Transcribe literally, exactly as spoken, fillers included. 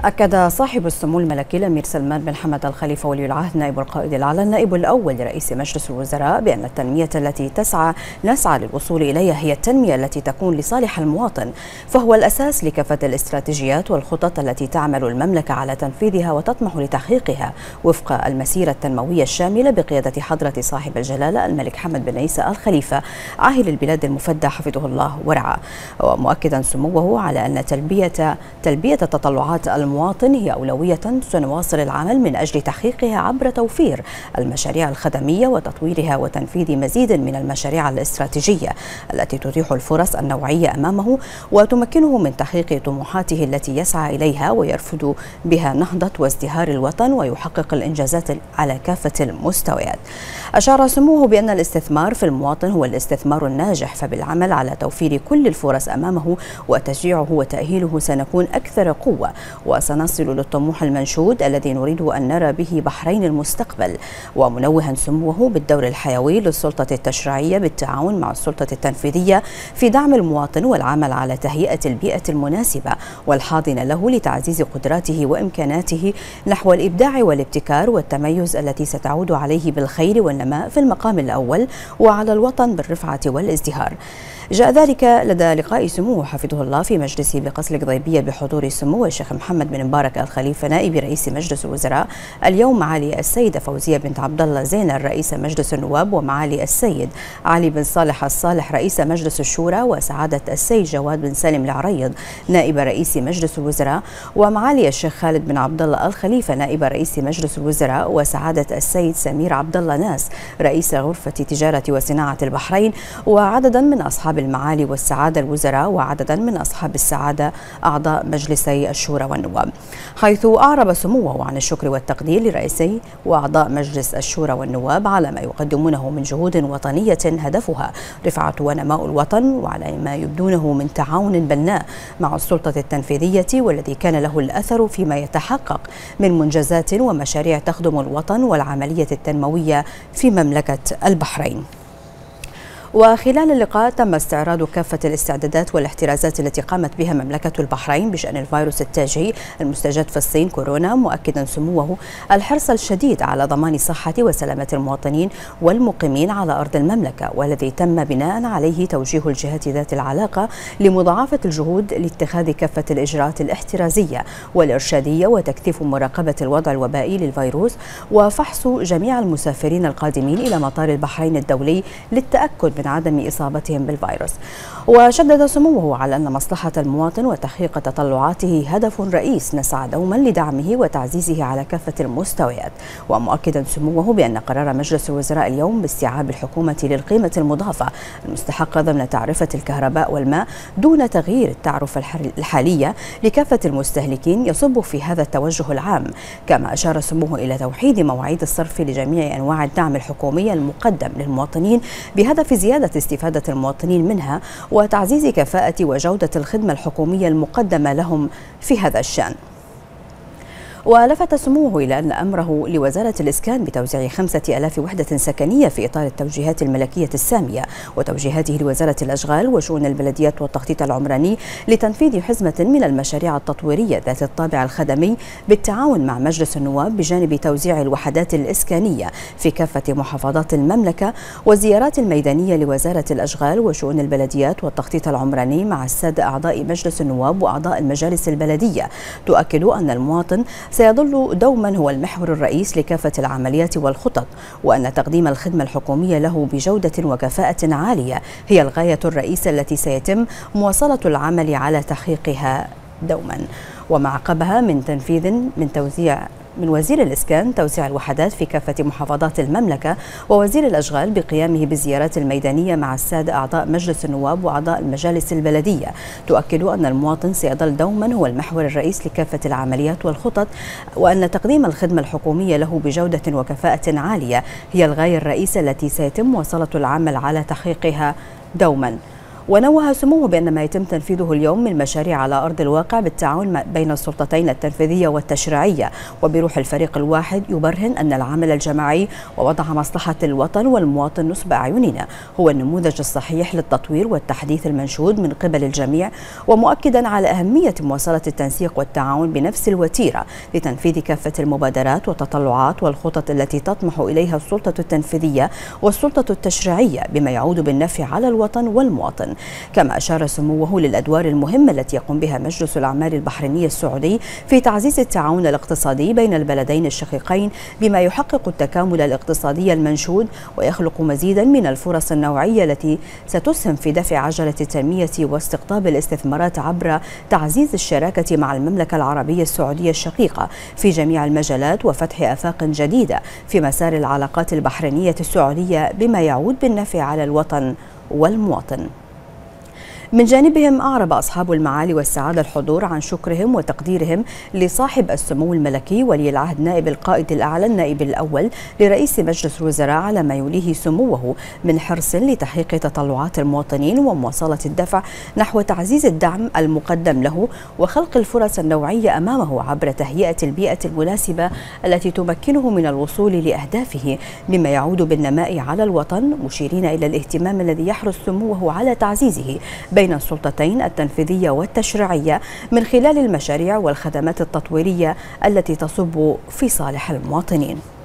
أكد صاحب السمو الملكي الأمير سلمان بن حمد الخليفة ولي العهد نائب القائد الأعلى النائب الأول لرئيس مجلس الوزراء بأن التنمية التي تسعى نسعى للوصول إليها هي التنمية التي تكون لصالح المواطن، فهو الأساس لكافة الاستراتيجيات والخطط التي تعمل المملكة على تنفيذها وتطمح لتحقيقها وفق المسيرة التنموية الشاملة بقيادة حضرة صاحب الجلالة الملك حمد بن عيسى الخليفة عاهل البلاد المفدى حفظه الله ورعاه، ومؤكدا سموه على أن تلبية تلبية تطلعات المواطن هي أولوية سنواصل العمل من أجل تحقيقها عبر توفير المشاريع الخدمية وتطويرها وتنفيذ مزيد من المشاريع الاستراتيجية التي تتيح الفرص النوعية أمامه وتمكنه من تحقيق طموحاته التي يسعى إليها ويرفض بها نهضة وازدهار الوطن ويحقق الإنجازات على كافة المستويات. أشار سموه بأن الاستثمار في المواطن هو الاستثمار الناجح، فبالعمل على توفير كل الفرص أمامه وتشجيعه وتأهيله سنكون أكثر قوة وسنصل للطموح المنشود الذي نريد أن نرى به بحرين المستقبل، ومنوها سموه بالدور الحيوي للسلطة التشريعية بالتعاون مع السلطة التنفيذية في دعم المواطن والعمل على تهيئة البيئة المناسبة والحاضنة له لتعزيز قدراته وإمكاناته نحو الإبداع والابتكار والتميز التي ستعود عليه بالخير والنماء في المقام الأول وعلى الوطن بالرفعة والازدهار. جاء ذلك لدى لقاء سموه حفظه الله في مجلسه بقصر القضيبية بحضور سمو الشيخ محمد بن مبارك الخليفة نائب رئيس مجلس الوزراء، اليوم معالي السيدة فوزية بنت عبد الله زينل رئيس مجلس النواب، ومعالي السيد علي بن صالح الصالح رئيس مجلس الشورى، وسعادة السيد جواد بن سالم العريض نائب رئيس مجلس الوزراء، ومعالي الشيخ خالد بن عبد الله الخليفة نائب رئيس مجلس الوزراء، وسعادة السيد سمير عبد الله ناس رئيس غرفة تجارة وصناعة البحرين، وعددا من أصحاب المعالي والسعادة الوزراء، وعددا من أصحاب السعادة أعضاء مجلسي الشورى والنواب، حيث أعرب سموه عن الشكر والتقدير لرئيسي وأعضاء مجلس الشورى والنواب على ما يقدمونه من جهود وطنية هدفها رفعة ونماء الوطن، وعلى ما يبدونه من تعاون بناء مع السلطة التنفيذية والذي كان له الأثر فيما يتحقق من منجزات ومشاريع تخدم الوطن والعملية التنموية في مملكة البحرين. وخلال اللقاء تم استعراض كافة الاستعدادات والاحترازات التي قامت بها مملكة البحرين بشأن الفيروس التاجي المستجد في الصين كورونا، مؤكدا سموه الحرص الشديد على ضمان صحة وسلامة المواطنين والمقيمين على أرض المملكة، والذي تم بناء عليه توجيه الجهات ذات العلاقة لمضاعفة الجهود لاتخاذ كافة الإجراءات الاحترازية والإرشادية وتكثيف مراقبة الوضع الوبائي للفيروس وفحص جميع المسافرين القادمين إلى مطار البحرين الدولي للتأكد من عدم إصابتهم بالفيروس. وشدد سموه على أن مصلحة المواطن وتحقيق تطلعاته هدف رئيس نسعى دوما لدعمه وتعزيزه على كافة المستويات، ومؤكدا سموه بأن قرار مجلس الوزراء اليوم باستيعاب الحكومة للقيمة المضافة المستحقة ضمن تعرفة الكهرباء والماء دون تغيير التعرفة الحالية لكافة المستهلكين يصب في هذا التوجه العام. كما أشار سموه إلى توحيد مواعيد الصرف لجميع أنواع الدعم الحكومي المقدم للمواطنين بهدف زيادة استفادة المواطنين منها وتعزيز كفاءة وجودة الخدمة الحكومية المقدمة لهم في هذا الشأن. ولفت سموه إلى أن أمره لوزارة الإسكان بتوزيع خمسة آلاف وحدة سكنية في إطار التوجيهات الملكية السامية وتوجيهاته لوزارة الأشغال وشؤون البلديات والتخطيط العمراني لتنفيذ حزمة من المشاريع التطويرية ذات الطابع الخدمي بالتعاون مع مجلس النواب بجانب توزيع الوحدات الإسكانية في كافة محافظات المملكة والزيارات الميدانية لوزارة الأشغال وشؤون البلديات والتخطيط العمراني مع السادة أعضاء مجلس النواب وأعضاء المجالس البلدية، تؤكد أن المواطن سيظل دوما هو المحور الرئيس لكافة العمليات والخطط، وأن تقديم الخدمة الحكومية له بجودة وكفاءة عالية هي الغاية الرئيسة التي سيتم مواصلة العمل على تحقيقها دوما. وما عقبها من تنفيذ من توزيع من وزير الإسكان توزيع الوحدات في كافة محافظات المملكة، ووزير الأشغال بقيامه بالزيارات الميدانية مع السادة أعضاء مجلس النواب وأعضاء المجالس البلدية، تؤكد أن المواطن سيظل دوما هو المحور الرئيس لكافة العمليات والخطط، وأن تقديم الخدمة الحكومية له بجودة وكفاءة عالية هي الغاية الرئيسة التي سيتم مواصلة العمل على تحقيقها دوما. ونوه سموه بأن ما يتم تنفيذه اليوم من مشاريع على أرض الواقع بالتعاون بين السلطتين التنفيذية والتشريعية وبروح الفريق الواحد يبرهن أن العمل الجماعي ووضع مصلحة الوطن والمواطن نصب أعيننا هو النموذج الصحيح للتطوير والتحديث المنشود من قبل الجميع، ومؤكدا على أهمية مواصلة التنسيق والتعاون بنفس الوتيرة لتنفيذ كافة المبادرات والتطلعات والخطط التي تطمح إليها السلطة التنفيذية والسلطة التشريعية بما يعود بالنفع على الوطن والمواطن. كما أشار سموه للأدوار المهمة التي يقوم بها مجلس الأعمال البحريني السعودي في تعزيز التعاون الاقتصادي بين البلدين الشقيقين بما يحقق التكامل الاقتصادي المنشود ويخلق مزيدا من الفرص النوعية التي ستسهم في دفع عجلة التنمية واستقطاب الاستثمارات عبر تعزيز الشراكة مع المملكة العربية السعودية الشقيقة في جميع المجالات وفتح آفاق جديدة في مسار العلاقات البحرينية السعودية بما يعود بالنفع على الوطن والمواطن. من جانبهم أعرب أصحاب المعالي والسعادة الحضور عن شكرهم وتقديرهم لصاحب السمو الملكي ولي العهد نائب القائد الأعلى النائب الأول لرئيس مجلس الوزراء على ما يوليه سموه من حرص لتحقيق تطلعات المواطنين ومواصلة الدفع نحو تعزيز الدعم المقدم له وخلق الفرص النوعية أمامه عبر تهيئة البيئة المناسبة التي تمكنه من الوصول لأهدافه مما يعود بالنماء على الوطن، مشيرين إلى الاهتمام الذي يحرص سموه على تعزيزه بين السلطتين التنفيذية والتشريعية من خلال المشاريع والخدمات التطويرية التي تصب في صالح المواطنين.